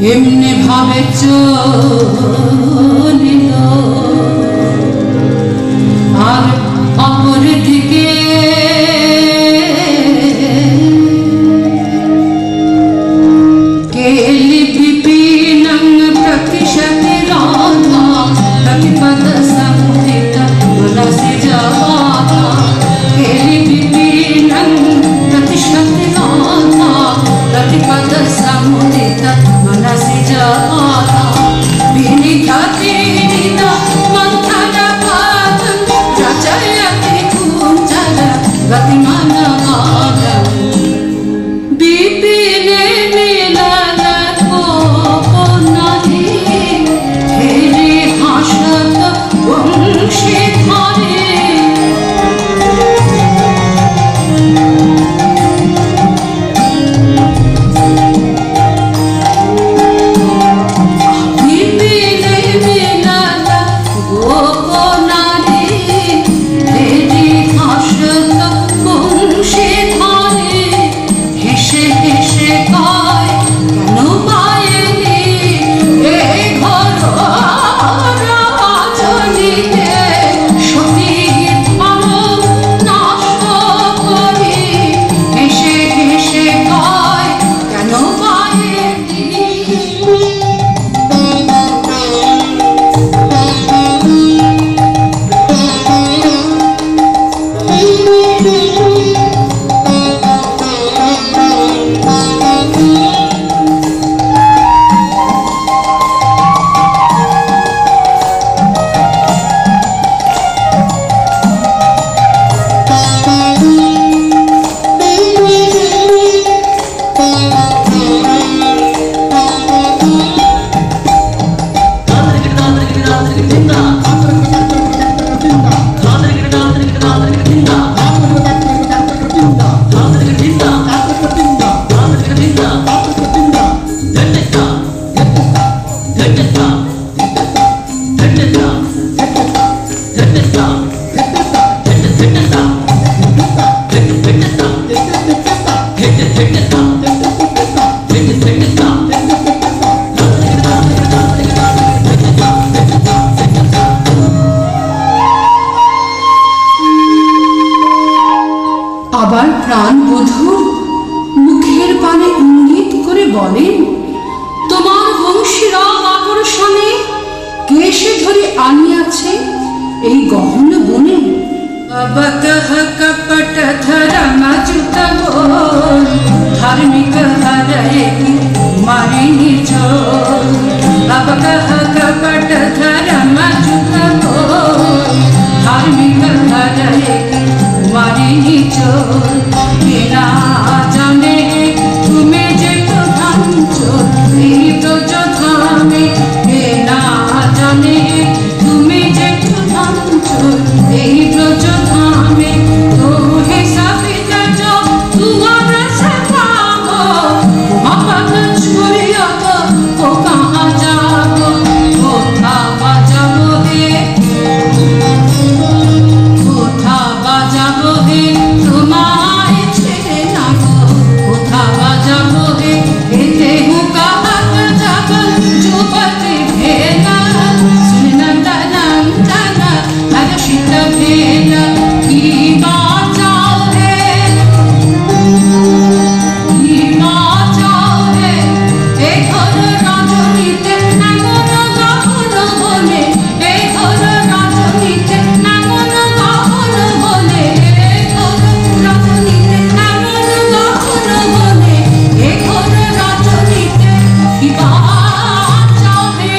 এমনি ভাবে চলিল আর অপর দিকে কেলি বিপিনং প্রতিশতি রাধা প্রতিপদ সমুদিত মনসি জাতা কেলি বিপিনং প্রতিশতি রাধা প্রতিপদ সমুদিত मनसि जाता विनिधति निदा मंथन पादं रचयति कुंजल गतिमानवादं विपिने मिलन कोपनादि हेरि हासत वंशीधरे আবার প্রাণ বধূর মুখের পানে ইঙ্গিত করে বলেন তোমার বংশীরাম আকর্ষণে কে সে ধরে আনিয়াছে এই গহন বনে অবকহ কপট ধরম যুত গোল ধার্মিক হরে মারিনি চোল অবকহ কপট ধরম যুত গোল ধার্মিক হরে মারিনি চোল কে না জানে তুমি যে প্রধান চোল এই ব্রজ ধামে কে না জানে তুমি যে প্রধান চোল এই ব্রজ ধামে তো হে সাবিত যো তোমার সকাম মপত ছুরিয়ত ও কাহা যাব কোথা বাজাবো হে কোথা বাজাবো হে তোমায় ছেড়ে না গো কোথা বাজাবো হে এতে হুকাহাত যাবল যুবতী ভেলা সুনন্দা নন্দনা হর্ষিত ভেলা কি বাঁচাও হে কি বাঁচাও হে এই ঘর রজনীতে নামন গহন বলে এই ঘর রজনীতে নামন গহন বলে এই ঘর রজনীতে নামন গহন বলে এই ঘর রজনীতে কি বাঁচাও হে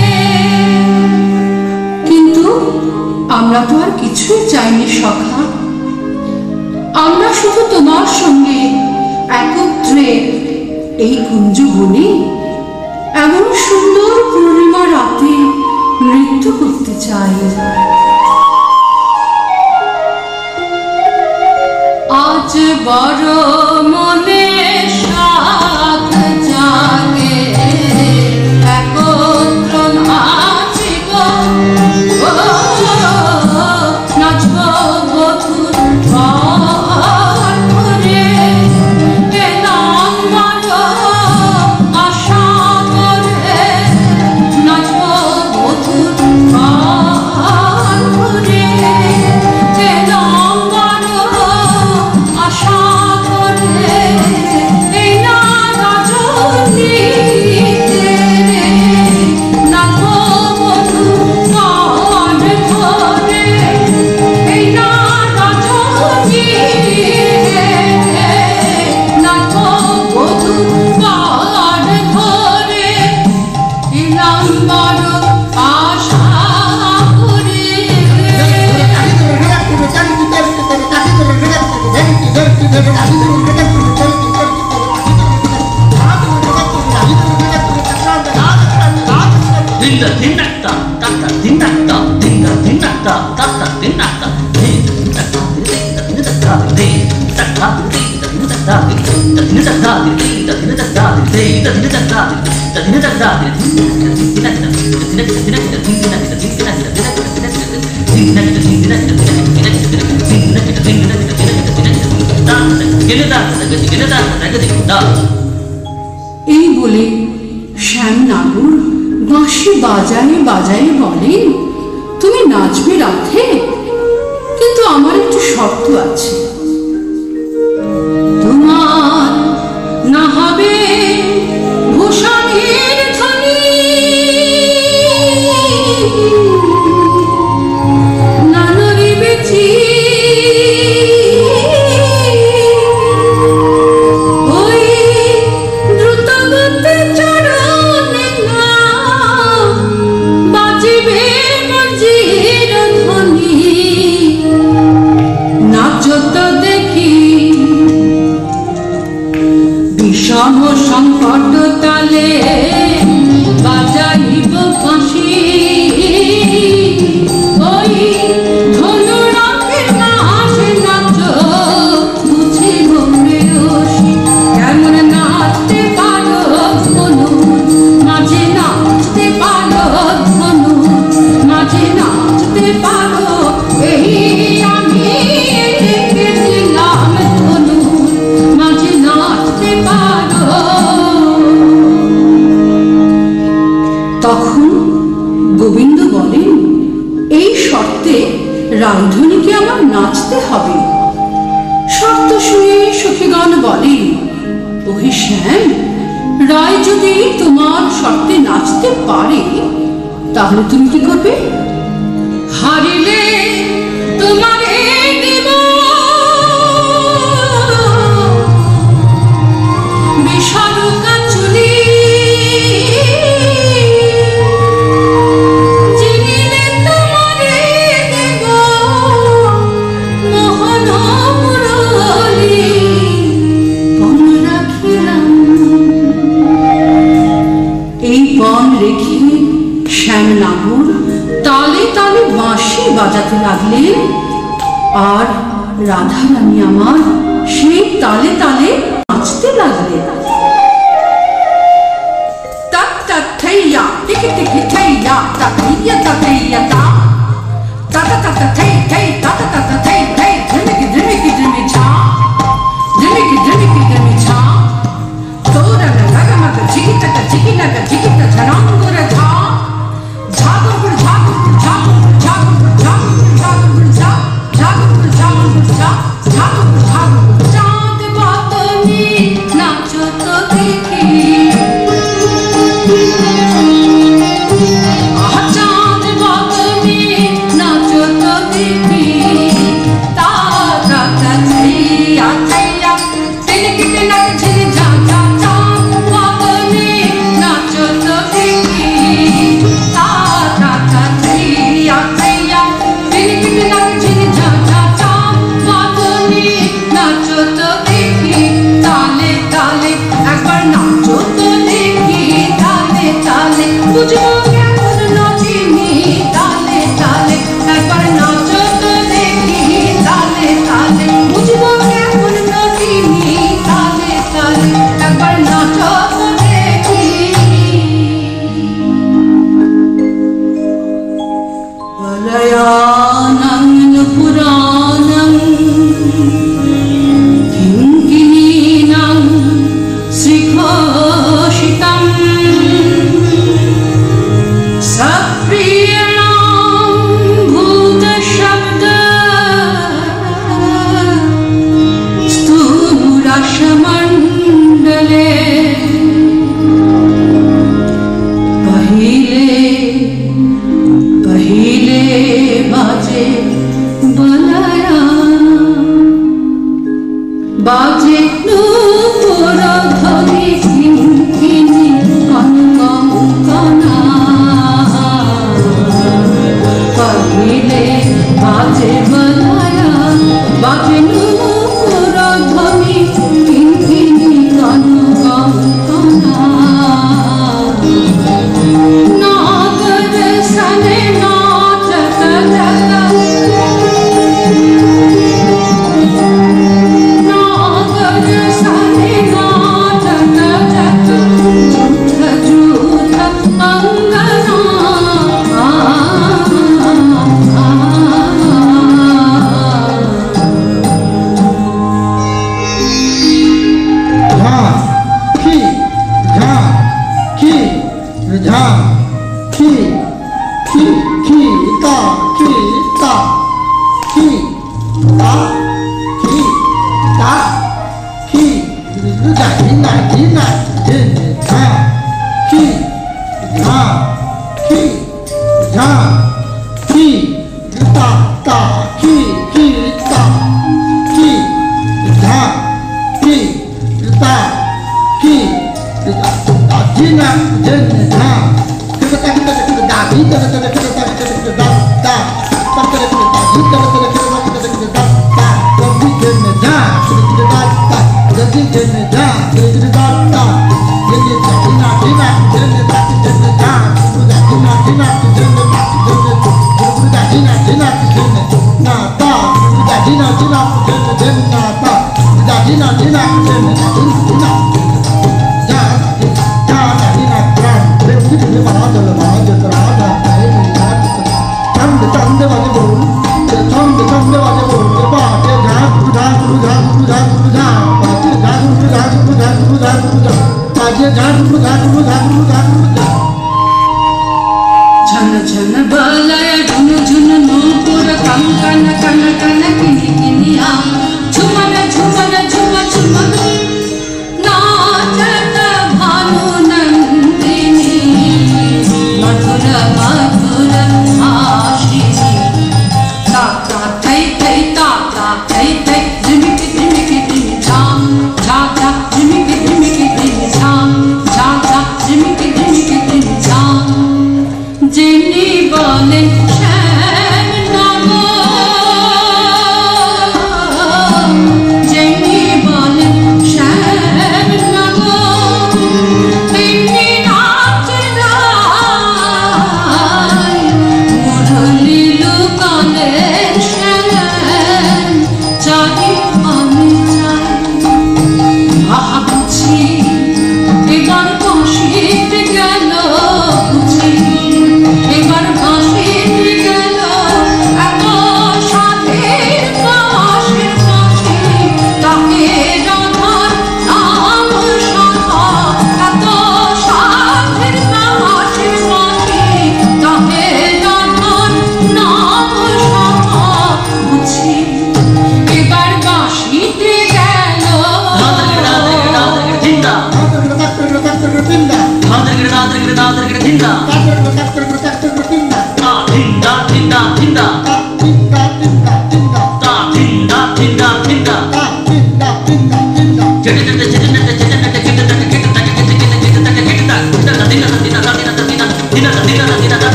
কিন্তু আমরা তো আর কিছুই চাইনি সখা আমরা শুধু তোমার সঙ্গে একত্রে এই কুঞ্জ বনে এমন সুন্দর পূর্ণিমা রাতে নৃত্য করতে চাই আজ বড় মনে সাধ জাগে একত্র নাচিব নাচব বধুর ঘর ঘরে এলাম বড় আশা এই বলে শ্যাম নাগর বাঁশি বাজায় বাজায় বলেন, তুমি নাচবে রাধে, কিন্তু আমার একটু শর্ত আছে। তোমার না হবে ভূষণের ধ্বনি, না নড়িবে ওই দ্রুতগতি চরণে না বাজিবে মঞ্জির ধ্বনি। নাচত দেখি বিষম সংকট তালে বাজাইব বাঁশি, ওই ধনুরাগের নাচে নাচ বুঝিব প্রেয়সী। কেমন নাচতে পারো ধনু মাঝে, নাচতে পারো ধনু মাঝে, নাচতে পারো এই আমি দেখেছিলাম ধনু মাঝে নাচতে পারো। তখন গোবিন্দ বলেন, এই শর্তে রামধনীকে আমার নাচতে হবে। শর্ত শুনে সখীগণ বলেন, ওহে শ্যাম, রায় যদি তোমার শর্তে নাচতে পারে তাহলে তুমি কি করবে? হারিলে তোমারে দেব বিশারুকা চুলি, জিনিলে তোমারে দেব মোহন মুরলী। পণ রাখিলাম। এই পণ রেখে শ্যাম নাগর তালে তালে বাঁশি বাজাতে লাগলেন, আর রাধারানী আমার সেই তালে তালে নাচতে লাগলেন। তত্তথৈয়া টিকি টিকি থৈয়া তথৈয়া তথৈয়া তা তত তত থৈ থৈ তত তত থৈ থৈ ঝিমিকি ঝিমিকি ঝিমি ছা ঝিমিকি ঝিমিকি ঝিমি ছা তোরা গগমগ ঝিকিতক ঝিকিনক ঝিকিত ঝনাঙ্গুর ঝা ঝাগুর ঝাগুর ঝাগুর ঝাগুর ঝাগুর ঝাগুর ঝা ঝাগুর ঝাগুর ঝা ঝাগুর ঝাগুর। চাঁদ বাতনি নাচো তো দেখি, চাঁদ বাতনি নাচো তো দেখি,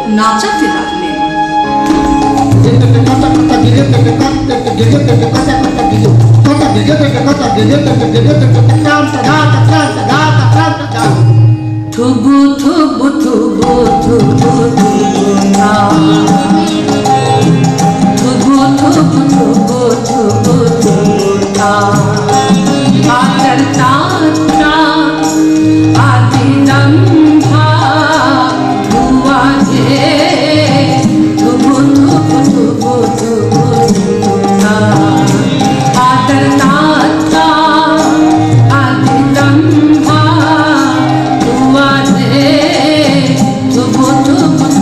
নাচাতে লাগলেন। থুবু থুবু থুবু থুবু থুবু না, থুবু থুবু থুবু থুবু থুবু না, আতর তাত্রা আদিরম্ভা হুয়া যে, থুবু থুবু থুবু থুবু থুবু না, আতর তাত্রা আদিরম্ভা হুয়া যে, থুবু থুবু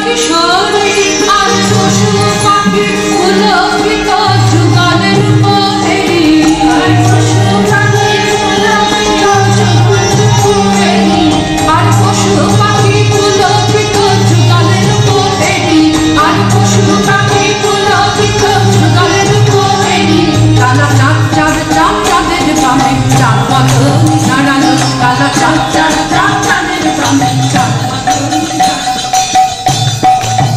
কিশোরী আর পশু পাখি পুলকিত যুগলের পথেরি আর পশু পাখি পুলকিত যুগলের আর পশু পাখি পুলকিত যুগলের পথেরি আর পশু পাখি পুলকিত যুগলের পথেরি কালা চাঁদ চাঁদ চাঁদ চাঁদের বামে চাঁদ মাতনি দাঁড়ালো কালা চাঁদ চাঁদ চাঁদ চাঁদের বামে চাঁদ মাতনি দাঁড়ালো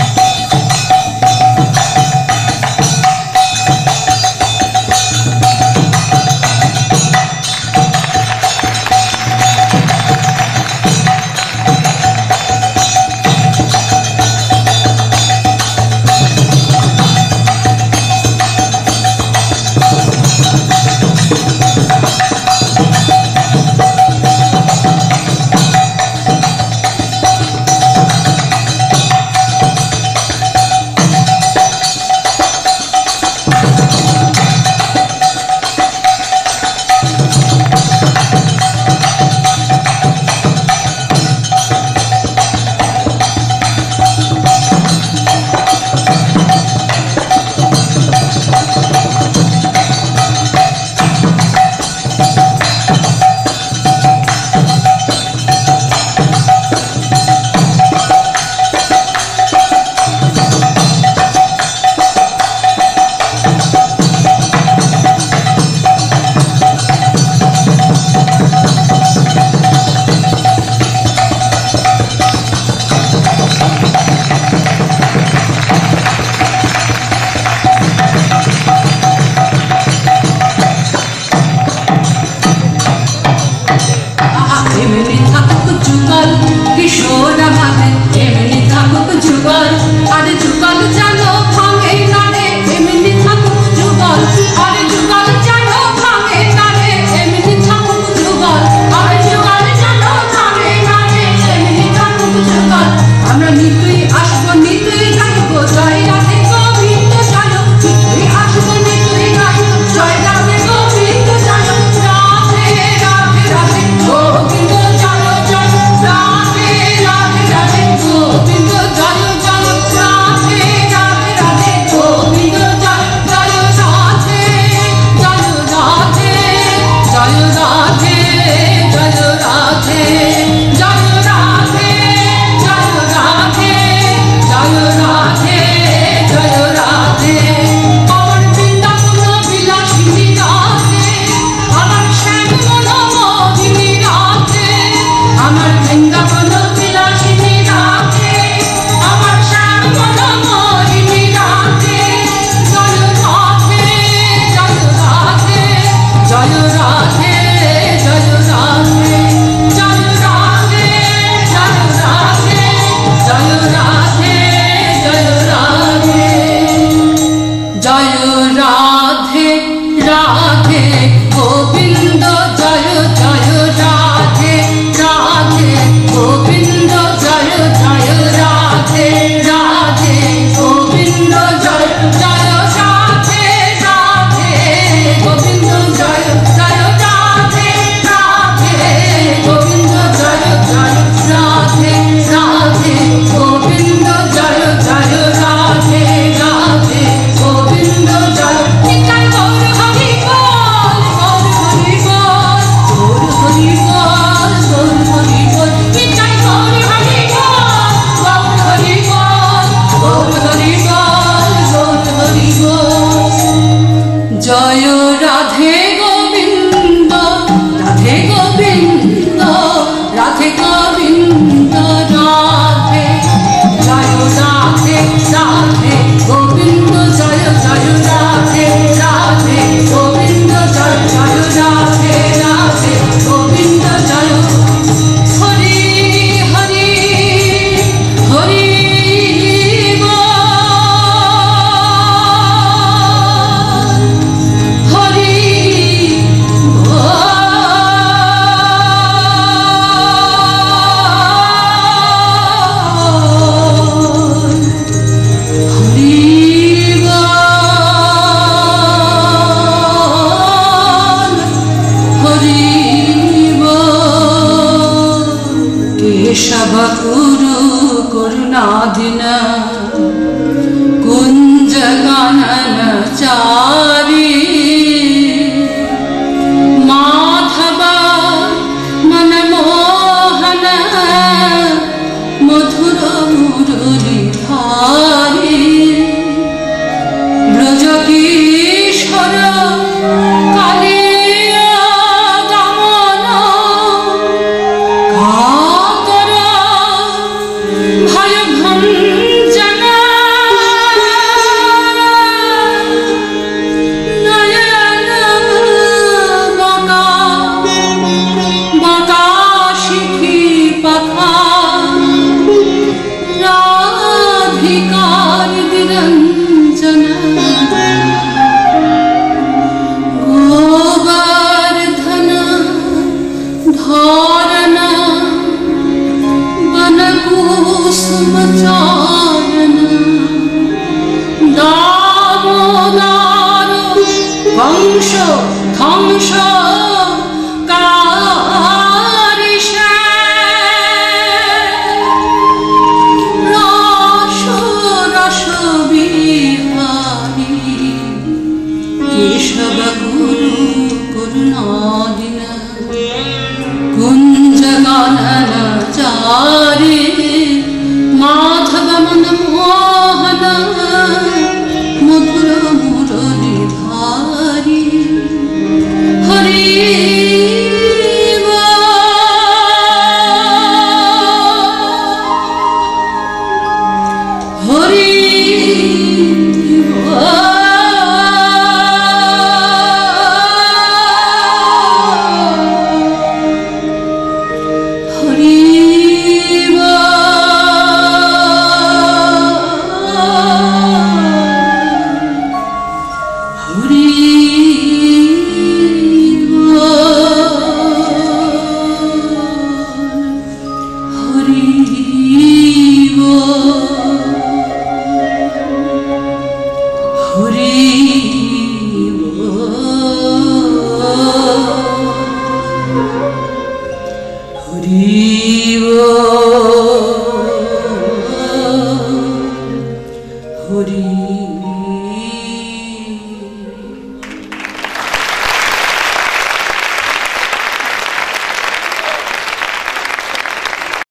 वादिना कुञ्जगणनचारी माधव मनमोहन मधुर मुरलीधारी ब्रजकिशोर ধ্বংস